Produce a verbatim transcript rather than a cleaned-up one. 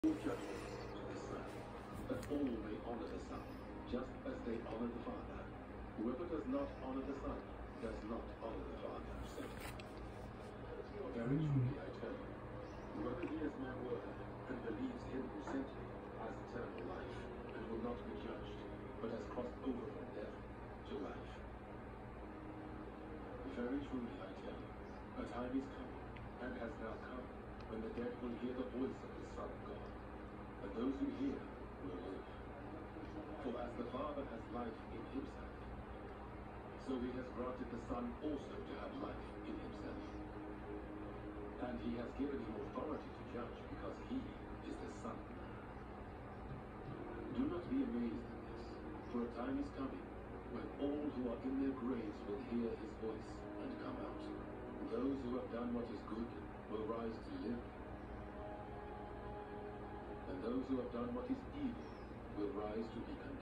judgment to the Son, that all may honor the Son, just as they honor the Father. Whoever does not honor the Son does not honor the Father who sent him. Very truly I tell you, whoever hears my word and believes him who sent me has eternal life, and will not be judged, but has crossed over from death to life. Very truly I tell you, a time is coming, and has now come, when the dead will hear the voice of the Son of God, and those who hear will live. For as the Father has life in himself, so he has granted the Son also to have life in himself. And he has given him authority to judge, because he is the Son. Do not be amazed at this, for a time is coming, when all who are in their graves will hear his voice and come out. Those who have done what is good will rise to live, and those who have done what is evil will rise to be condemned.